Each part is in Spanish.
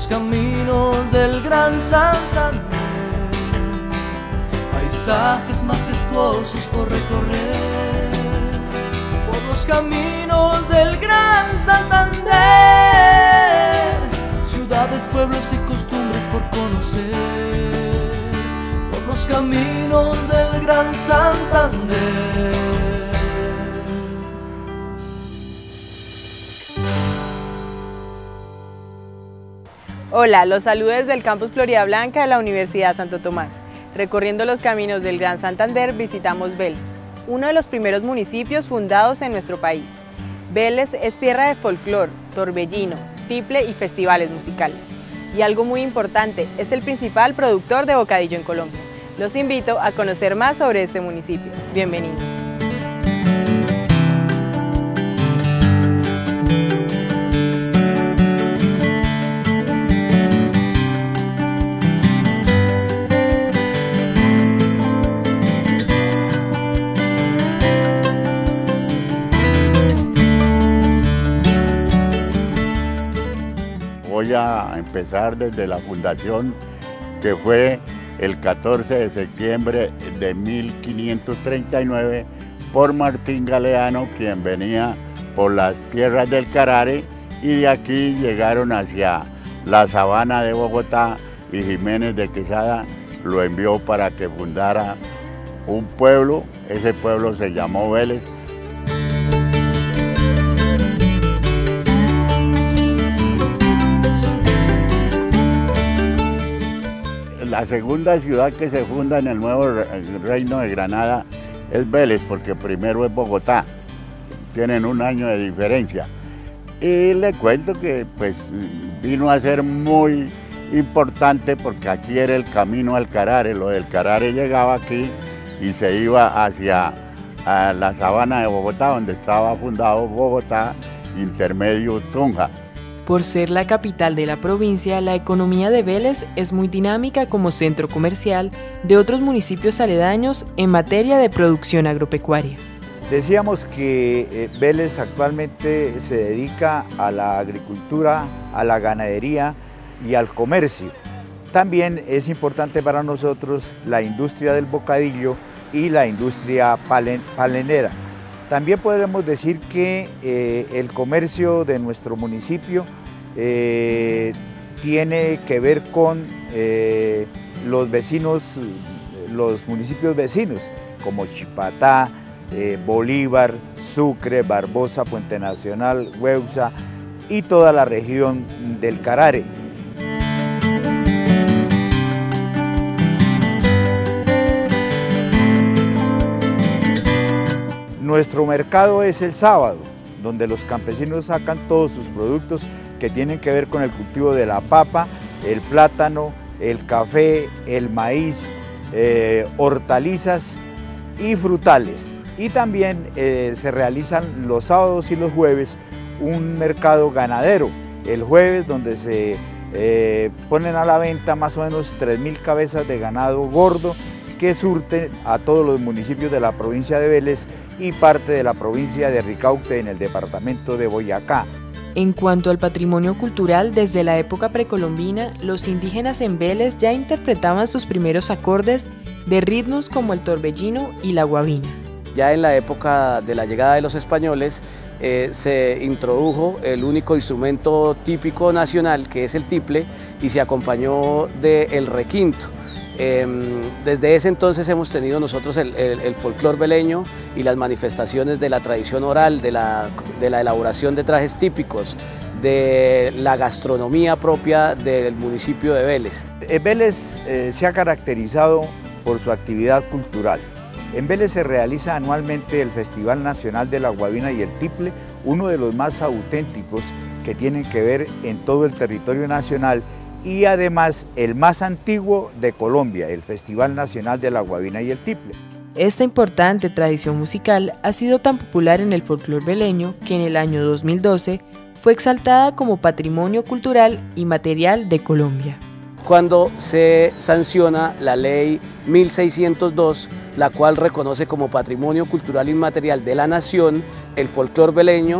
los caminos del Gran Santander, paisajes majestuosos por recorrer, por los caminos del Gran Santander, ciudades, pueblos y costumbres por conocer, por los caminos del Gran Santander. Hola, los saludo desde el campus Florida Blanca de la Universidad Santo Tomás. Recorriendo los caminos del Gran Santander visitamos Vélez, uno de los primeros municipios fundados en nuestro país. Vélez es tierra de folclor, torbellino, tiple y festivales musicales. Y algo muy importante, es el principal productor de bocadillo en Colombia. Los invito a conocer más sobre este municipio. Bienvenidos. Voy a empezar desde la fundación, que fue el 14 de septiembre de 1539 por Martín Galeano, quien venía por las tierras del Carare, y de aquí llegaron hacia la sabana de Bogotá, y Jiménez de Quesada lo envió para que fundara un pueblo. Ese pueblo se llamó Vélez. La segunda ciudad que se funda en el nuevo reino de Granada es Vélez, porque primero es Bogotá. Tienen un año de diferencia. Y le cuento que pues vino a ser muy importante porque aquí era el camino al Carare. Lo del Carare llegaba aquí y se iba hacia la sabana de Bogotá, donde estaba fundado Bogotá, intermedio Tunja. Por ser la capital de la provincia, la economía de Vélez es muy dinámica como centro comercial de otros municipios aledaños en materia de producción agropecuaria. Decíamos que Vélez actualmente se dedica a la agricultura, a la ganadería y al comercio. También es importante para nosotros la industria del bocadillo y la industria palenera. También podemos decir que el comercio de nuestro municipio tiene que ver con los vecinos, los municipios vecinos, como Chipatá, Bolívar, Sucre, Barbosa, Puente Nacional, Hueusa y toda la región del Carare. Nuestro mercado es el sábado, donde los campesinos sacan todos sus productos que tienen que ver con el cultivo de la papa, el plátano, el café, el maíz, hortalizas y frutales. Y también se realizan los sábados y los jueves un mercado ganadero. El jueves, donde se ponen a la venta más o menos 3.000 cabezas de ganado gordo, que surten a todos los municipios de la provincia de Vélez y parte de la provincia de Ricaurte en el departamento de Boyacá. En cuanto al patrimonio cultural, desde la época precolombina, los indígenas en Vélez ya interpretaban sus primeros acordes de ritmos como el torbellino y la guabina. Ya en la época de la llegada de los españoles se introdujo el único instrumento típico nacional, que es el tiple, y se acompañó del requinto. Desde ese entonces hemos tenido nosotros el folclor veleño y las manifestaciones de la tradición oral, de la elaboración de trajes típicos, de la gastronomía propia del municipio de Vélez. Vélez se ha caracterizado por su actividad cultural. En Vélez se realiza anualmente el Festival Nacional de la Guabina y el Tiple, uno de los más auténticos que tienen que ver en todo el territorio nacional, y además el más antiguo de Colombia, el Festival Nacional de la Guabina y el Tiple. Esta importante tradición musical ha sido tan popular en el folclor veleño que en el año 2012 fue exaltada como Patrimonio Cultural y Material de Colombia. Cuando se sanciona la ley 1602, la cual reconoce como Patrimonio Cultural Inmaterial de la Nación el folclor veleño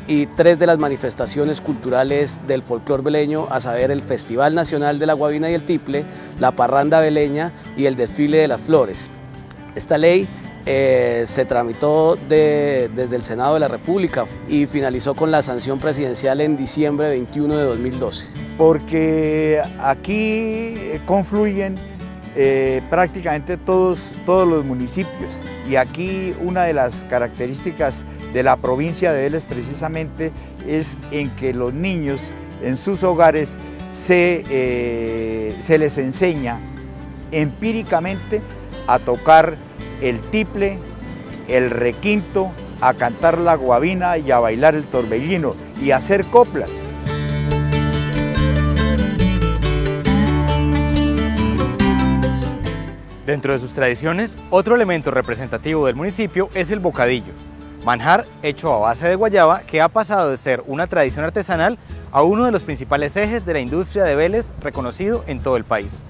y 3 de las manifestaciones culturales del folclor veleño, a saber el Festival Nacional de la Guabina y el Tiple, la Parranda Veleña y el Desfile de las Flores. Esta ley se tramitó desde el Senado de la República y finalizó con la sanción presidencial en diciembre 21 de 2012. Porque aquí confluyen prácticamente todos los municipios, y aquí una de las características de la provincia de Vélez precisamente es en que los niños en sus hogares se les enseña empíricamente a tocar el tiple, el requinto, a cantar la guabina y a bailar el torbellino y a hacer coplas. Dentro de sus tradiciones, otro elemento representativo del municipio es el bocadillo, manjar hecho a base de guayaba que ha pasado de ser una tradición artesanal a uno de los principales ejes de la industria de Vélez, reconocido en todo el país.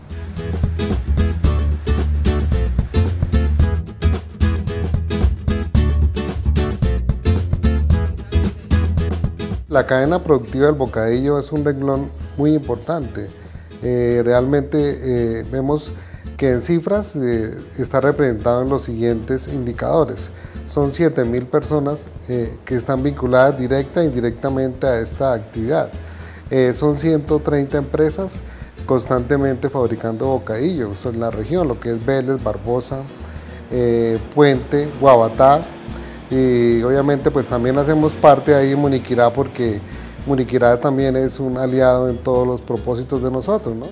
La cadena productiva del bocadillo es un renglón muy importante. Realmente vemos que en cifras está representado en los siguientes indicadores. Son 7.000 personas que están vinculadas directa e indirectamente a esta actividad. Son 130 empresas constantemente fabricando bocadillos en la región, lo que es Vélez, Barbosa, Puente, Guabatá, y obviamente pues también hacemos parte ahí en Muniquirá, porque Muniquirá también es un aliado en todos los propósitos de nosotros, ¿no?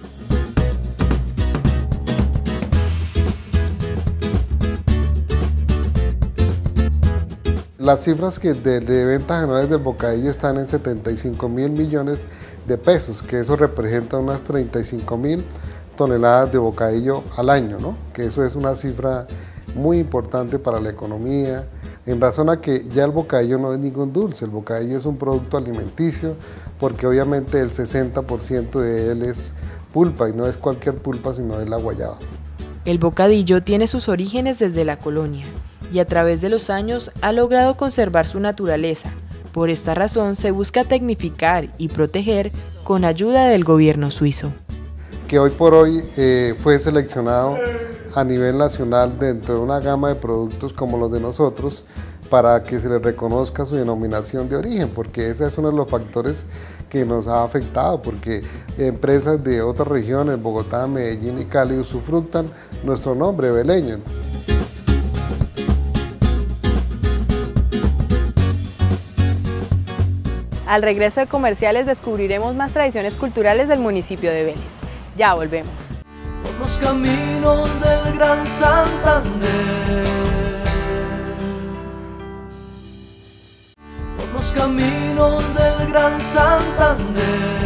Las cifras de ventas anuales del bocadillo están en 75.000 millones de pesos, que eso representa unas 35.000 toneladas de bocadillo al año, ¿no? Que eso es una cifra muy importante para la economía, en razón a que ya el bocadillo no es ningún dulce, el bocadillo es un producto alimenticio, porque obviamente el 60% de él es pulpa, y no es cualquier pulpa, sino es la guayaba. El bocadillo tiene sus orígenes desde la colonia, y a través de los años ha logrado conservar su naturaleza. Por esta razón se busca tecnificar y proteger con ayuda del gobierno suizo. Que hoy por hoy fue seleccionado a nivel nacional dentro de una gama de productos como los de nosotros, para que se le reconozca su denominación de origen, porque ese es uno de los factores que nos ha afectado, porque empresas de otras regiones, Bogotá, Medellín y Cali, usufructan nuestro nombre veleño. Al regreso de comerciales descubriremos más tradiciones culturales del municipio de Vélez. Ya volvemos. Por los caminos del Gran Santander, por los caminos del Gran Santander.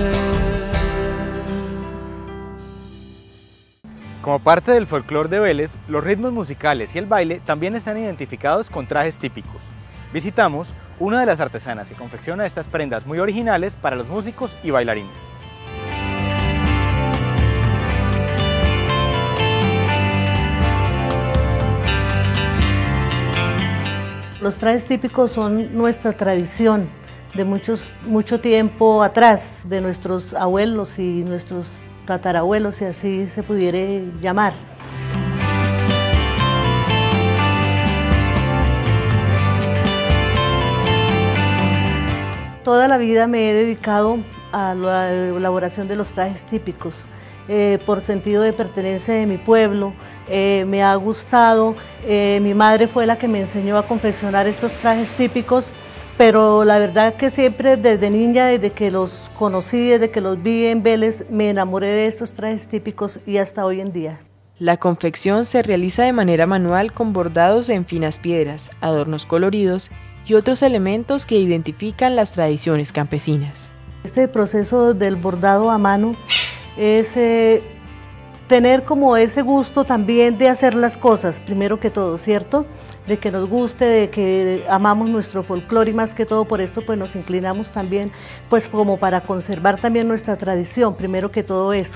Como parte del folclore de Vélez, los ritmos musicales y el baile también están identificados con trajes típicos. Visitamos una de las artesanas que confecciona estas prendas muy originales para los músicos y bailarines. Los trajes típicos son nuestra tradición de mucho tiempo atrás, de nuestros abuelos y nuestros tatarabuelos, si así se pudiera llamar. Toda la vida me he dedicado a la elaboración de los trajes típicos, por sentido de pertenencia de mi pueblo. Me ha gustado, mi madre fue la que me enseñó a confeccionar estos trajes típicos, pero la verdad que siempre desde niña, desde que los conocí, desde que los vi en Vélez, me enamoré de estos trajes típicos y hasta hoy en día. La confección se realiza de manera manual con bordados en finas piedras, adornos coloridos y otros elementos que identifican las tradiciones campesinas. Este proceso del bordado a mano es tener como ese gusto también de hacer las cosas, primero que todo, ¿cierto? De que nos guste, de que amamos nuestro folclore, y más que todo por esto pues nos inclinamos también pues como para conservar también nuestra tradición, primero que todo eso.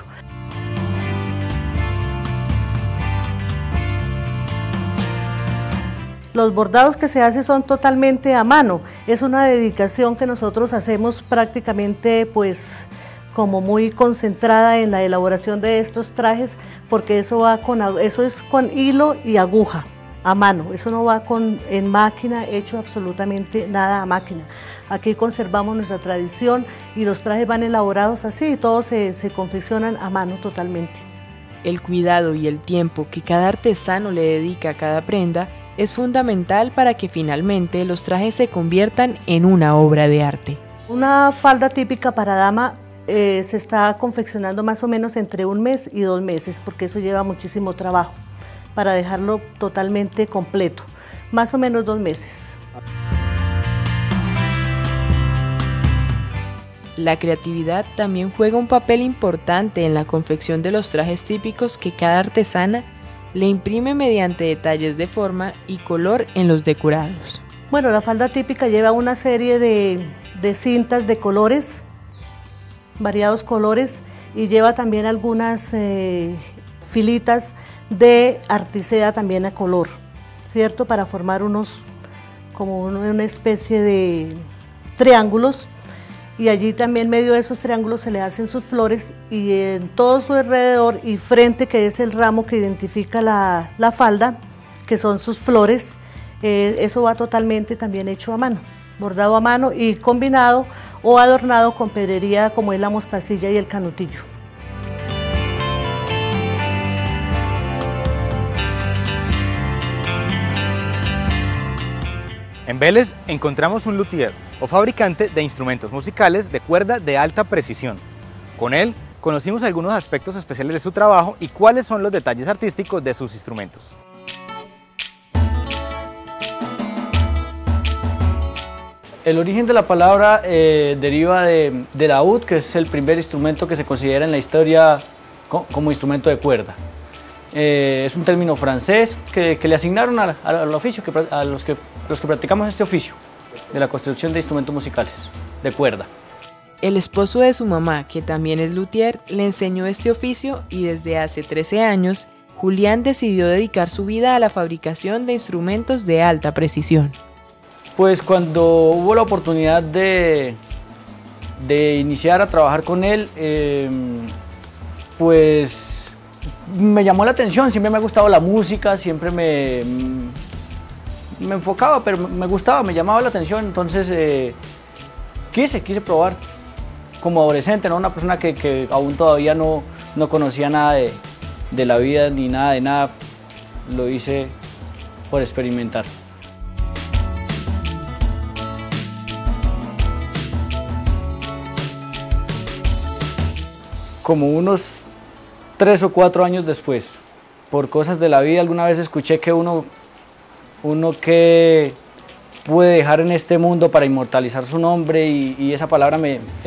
Los bordados que se hacen son totalmente a mano, es una dedicación que nosotros hacemos prácticamente pues como muy concentrada en la elaboración de estos trajes, porque eso es con hilo y aguja a mano, eso no va en máquina, hecho absolutamente nada a máquina. Aquí conservamos nuestra tradición y los trajes van elaborados así, todos se confeccionan a mano totalmente. El cuidado y el tiempo que cada artesano le dedica a cada prenda es fundamental para que finalmente los trajes se conviertan en una obra de arte. Una falda típica para dama se está confeccionando más o menos entre 1 mes y 2 meses, porque eso lleva muchísimo trabajo para dejarlo totalmente completo, más o menos 2 meses. La creatividad también juega un papel importante en la confección de los trajes típicos que cada artesana le imprime mediante detalles de forma y color en los decorados. Bueno, la falda típica lleva una serie de cintas de colores, variados colores, y lleva también algunas filitas de artiseda también a color, ¿cierto? Para formar como una especie de triángulos, y allí también en medio de esos triángulos se le hacen sus flores, y en todo su alrededor y frente, que es el ramo que identifica la falda, que son sus flores, eso va totalmente también hecho a mano, bordado a mano y combinado o adornado con pedrería como es la mostacilla y el canutillo. En Vélez encontramos un luthier o fabricante de instrumentos musicales de cuerda de alta precisión. Con él conocimos algunos aspectos especiales de su trabajo y cuáles son los detalles artísticos de sus instrumentos. El origen de la palabra deriva de laúd, que es el primer instrumento que se considera en la historia como instrumento de cuerda. Es un término francés que le asignaron al oficio, a los que practicamos este oficio de la construcción de instrumentos musicales de cuerda. El esposo de su mamá, que también es luthier, le enseñó este oficio y desde hace 13 años, Julián decidió dedicar su vida a la fabricación de instrumentos de alta precisión. Pues cuando hubo la oportunidad de iniciar a trabajar con él, pues me llamó la atención, siempre me ha gustado la música, siempre me enfocaba, pero me gustaba, me llamaba la atención, entonces quise probar como adolescente, ¿no? Una persona que aún todavía no conocía nada de la vida ni nada de nada, lo hice por experimentar. Como unos 3 o 4 años después, por cosas de la vida, alguna vez escuché que uno que puede dejar en este mundo para inmortalizar su nombre, y esa palabra,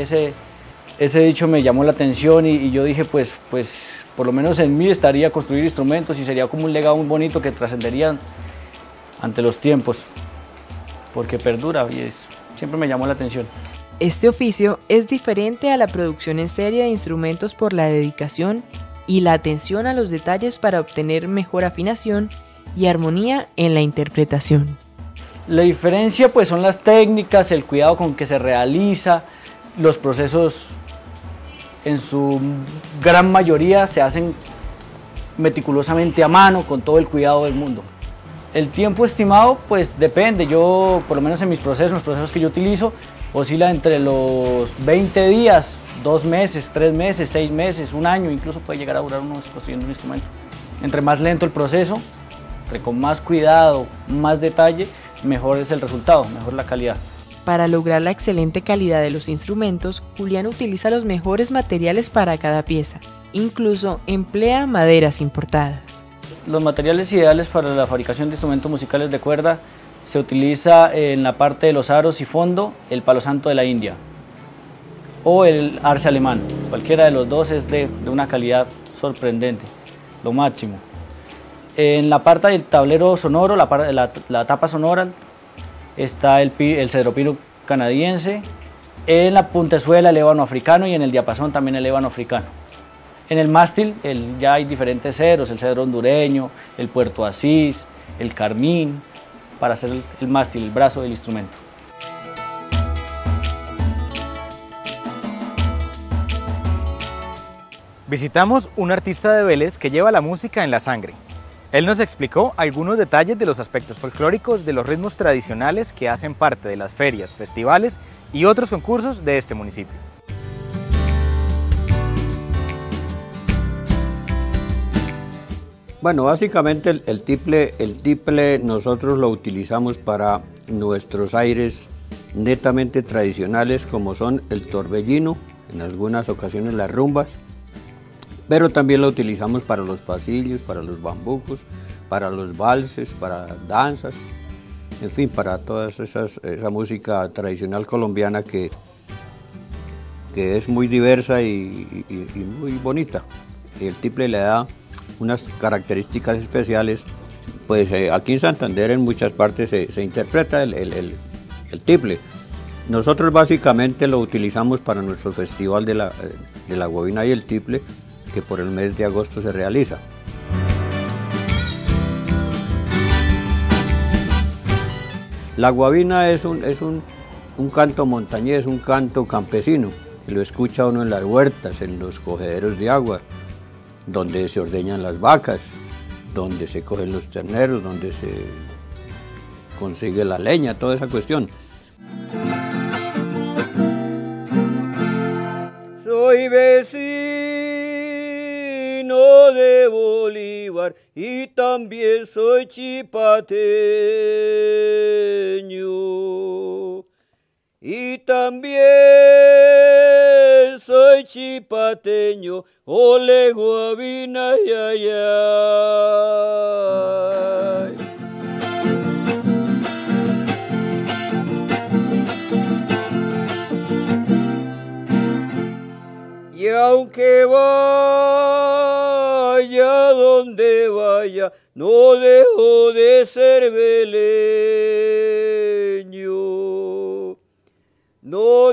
ese dicho me llamó la atención, y yo dije pues por lo menos en mí estaría construir instrumentos y sería como un legado muy bonito que trascendería ante los tiempos, porque perdura y siempre me llamó la atención. Este oficio es diferente a la producción en serie de instrumentos por la dedicación y la atención a los detalles para obtener mejor afinación y armonía en la interpretación. La diferencia pues son las técnicas, el cuidado con que se realiza, los procesos en su gran mayoría se hacen meticulosamente a mano con todo el cuidado del mundo. El tiempo estimado pues depende, yo por lo menos en mis procesos, los procesos que yo utilizo, oscila entre los 20 días, 2 meses, 3 meses, 6 meses, 1 año, incluso puede llegar a durar uno construyendo un instrumento. Entre más lento el proceso, con más cuidado, más detalle, mejor es el resultado, mejor la calidad. Para lograr la excelente calidad de los instrumentos, Julián utiliza los mejores materiales para cada pieza, incluso emplea maderas importadas. Los materiales ideales para la fabricación de instrumentos musicales de cuerda se utiliza en la parte de los aros y fondo el palo santo de la India o el arce alemán. Cualquiera de los dos es de una calidad sorprendente, lo máximo. En la parte del tablero sonoro, la tapa sonora, está el cedro pino canadiense, en la puntezuela el ébano africano y en el diapasón también el ébano africano. En el mástil ya hay diferentes cedros, el cedro hondureño, el Puerto Asís, el carmín. para hacer el mástil, el brazo del instrumento. Visitamos un artista de Vélez que lleva la música en la sangre. Él nos explicó algunos detalles de los aspectos folclóricos de los ritmos tradicionales que hacen parte de las ferias, festivales y otros concursos de este municipio. Bueno, básicamente el tiple nosotros lo utilizamos para nuestros aires netamente tradicionales, como son el torbellino, en algunas ocasiones las rumbas, pero también lo utilizamos para los pasillos, para los bambucos, para los valses, para danzas, en fin, para toda esa música tradicional colombiana que es muy diversa y muy bonita. El tiple le da unas características especiales, pues aquí en Santander en muchas partes se interpreta el tiple. Nosotros básicamente lo utilizamos para nuestro festival de la guabina y el tiple, que por el mes de agosto se realiza. La guabina es un canto montañés, un canto campesino, que lo escucha uno en las huertas, en los cogederos de agua, donde se ordeñan las vacas, donde se cogen los terneros, donde se consigue la leña, toda esa cuestión. Soy vecino de Bolívar y también soy chipateño. Y también soy chipateño, ole guabina, ay, ay, ay. Y aunque vaya donde vaya, no dejo de ser veleño. No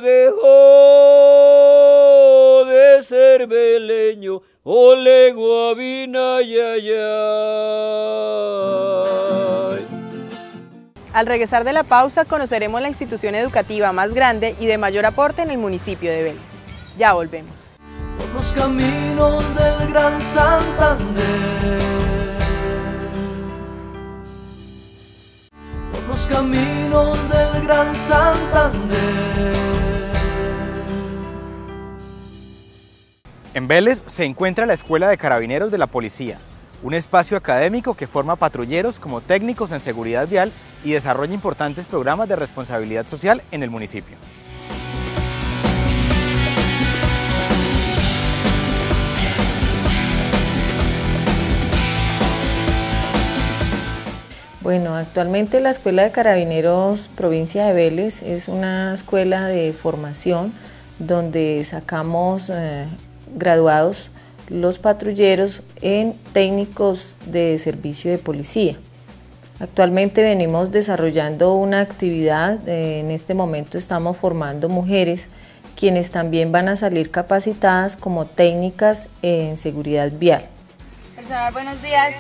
dejo de ser veleño, ole guabina, ay, ay, ay. Al regresar de la pausa conoceremos la institución educativa más grande y de mayor aporte en el municipio de Vélez. Ya volvemos. Por los caminos del Gran Santander, por los caminos del Gran Santander. En Vélez se encuentra la Escuela de Carabineros de la Policía, un espacio académico que forma patrulleros como técnicos en seguridad vial y desarrolla importantes programas de responsabilidad social en el municipio. Bueno, actualmente la Escuela de Carabineros Provincia de Vélez es una escuela de formación donde sacamos graduados los patrulleros en técnicos de servicio de policía. Actualmente venimos desarrollando una actividad, en este momento estamos formando mujeres quienes también van a salir capacitadas como técnicas en seguridad vial. Personal, buenos días.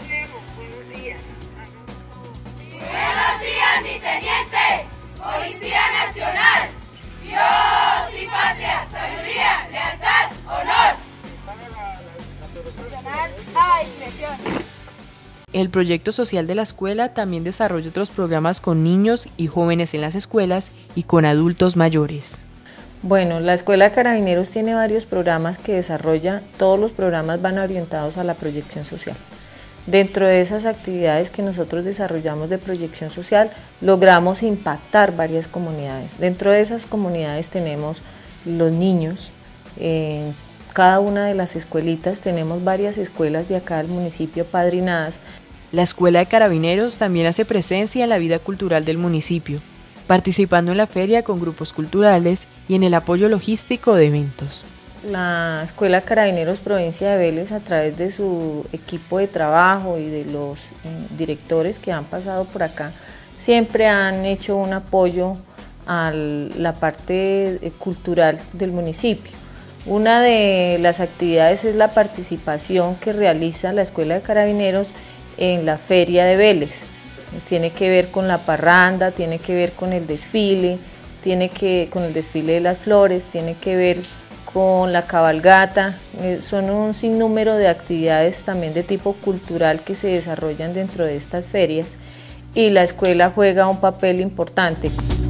Buenos días, mi teniente, Policía Nacional, Dios y patria, sabiduría, lealtad, honor. Personal a discreción. El proyecto social de la escuela también desarrolla otros programas con niños y jóvenes en las escuelas y con adultos mayores. Bueno, la Escuela de Carabineros tiene varios programas que desarrolla, todos los programas van orientados a la proyección social. Dentro de esas actividades que nosotros desarrollamos de proyección social, logramos impactar varias comunidades. Dentro de esas comunidades tenemos los niños, en cada una de las escuelitas, tenemos varias escuelas de acá del municipio padrinadas. La Escuela de Carabineros también hace presencia en la vida cultural del municipio, participando en la feria con grupos culturales y en el apoyo logístico de eventos. La Escuela Carabineros Provincia de Vélez, a través de su equipo de trabajo y de los directores que han pasado por acá, siempre han hecho un apoyo a la parte cultural del municipio. Una de las actividades es la participación que realiza la Escuela de Carabineros en la Feria de Vélez. tiene que ver con la parranda, tiene que ver con el desfile, con el desfile de las flores, tiene que ver con la cabalgata, son un sinnúmero de actividades también de tipo cultural que se desarrollan dentro de estas ferias y la escuela juega un papel importante.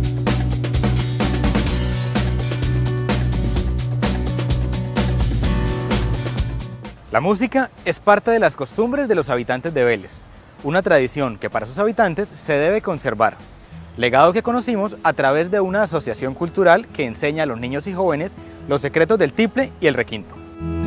La música es parte de las costumbres de los habitantes de Vélez, una tradición que para sus habitantes se debe conservar. Legado que conocimos a través de una asociación cultural que enseña a los niños y jóvenes los secretos del tiple y el requinto.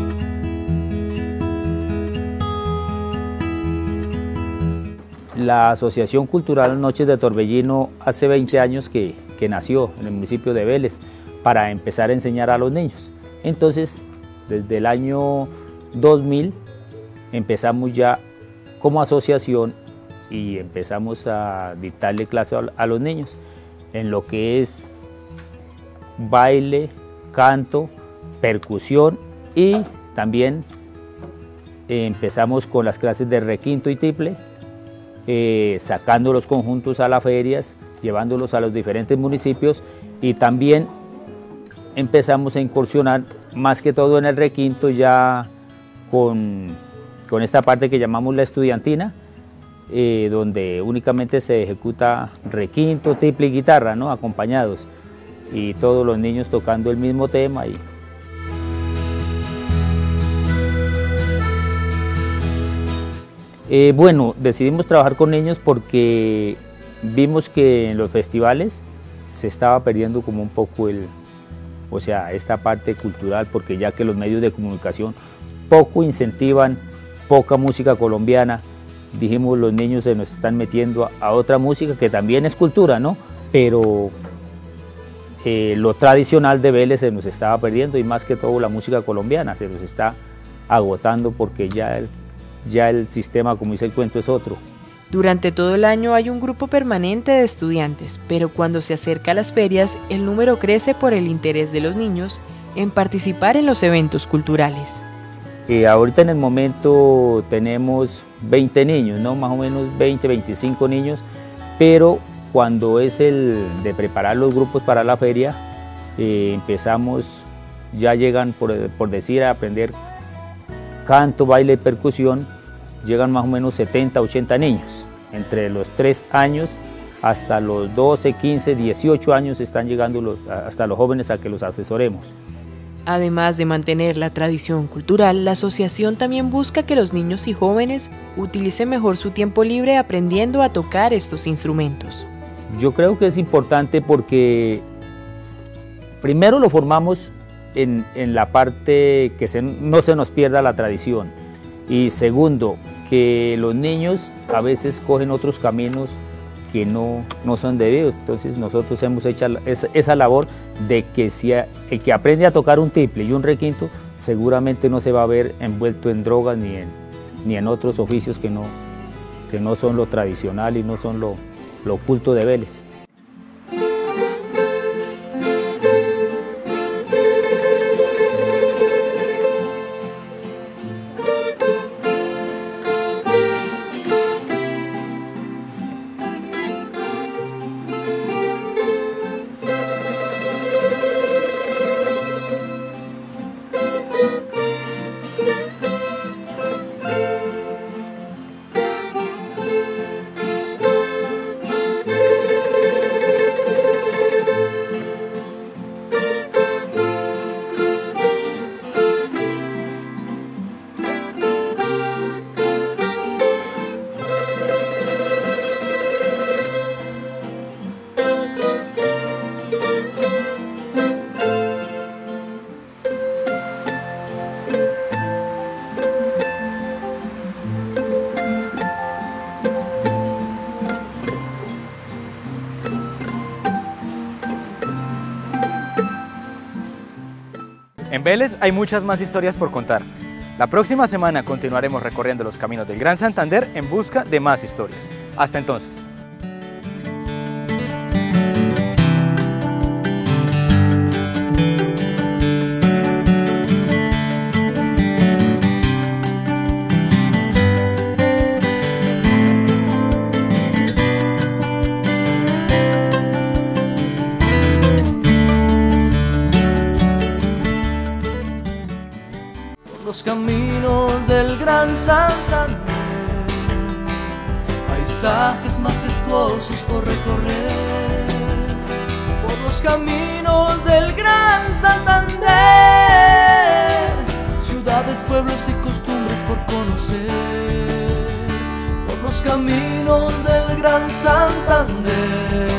La Asociación Cultural Noches de Torbellino hace 20 años que nació en el municipio de Vélez para empezar a enseñar a los niños. Entonces, desde el año 2000 empezamos ya como asociación y empezamos a dictarle clase a los niños en lo que es baile, canto, percusión y también empezamos con las clases de requinto y tiple, sacando los conjuntos a las ferias, llevándolos a los diferentes municipios y también empezamos a incursionar más que todo en el requinto ya con esta parte que llamamos la estudiantina, donde únicamente se ejecuta requinto, tiple y guitarra, ¿no? Acompañados, y todos los niños tocando el mismo tema. Bueno, decidimos trabajar con niños porque vimos que en los festivales se estaba perdiendo como un poco esta parte cultural, porque ya que los medios de comunicación poco incentivan, poca música colombiana, dijimos los niños se nos están metiendo a otra música que también es cultura, ¿no? Pero lo tradicional de Vélez se nos estaba perdiendo y más que todo la música colombiana se nos está agotando porque ya el sistema, como dice el cuento, es otro. Durante todo el año hay un grupo permanente de estudiantes, pero cuando se acerca a las ferias, el número crece por el interés de los niños en participar en los eventos culturales. Ahorita en el momento tenemos 20 niños, ¿no? Más o menos 20, 25 niños, pero cuando es el de preparar los grupos para la feria, empezamos, ya llegan por decir a aprender canto, baile y percusión, llegan más o menos 70, 80 niños, entre los 3 años hasta los 12, 15, 18 años están llegando hasta los jóvenes a que los asesoremos. Además de mantener la tradición cultural, la asociación también busca que los niños y jóvenes utilicen mejor su tiempo libre aprendiendo a tocar estos instrumentos. Yo creo que es importante porque primero lo formamos en la parte que no se nos pierda la tradición y segundo, que los niños a veces cogen otros caminos que no son debidos. Entonces nosotros hemos hecho esa labor de que si el que aprende a tocar un tiple y un requinto seguramente no se va a ver envuelto en drogas ni en otros oficios que no son lo tradicional y no son lo oculto de Vélez. En Vélez hay muchas más historias por contar. La próxima semana continuaremos recorriendo los caminos del Gran Santander en busca de más historias. Hasta entonces. los caminos del Gran Santander, paisajes majestuosos por recorrer, por los caminos del Gran Santander, ciudades, pueblos y costumbres por conocer, por los caminos del Gran Santander.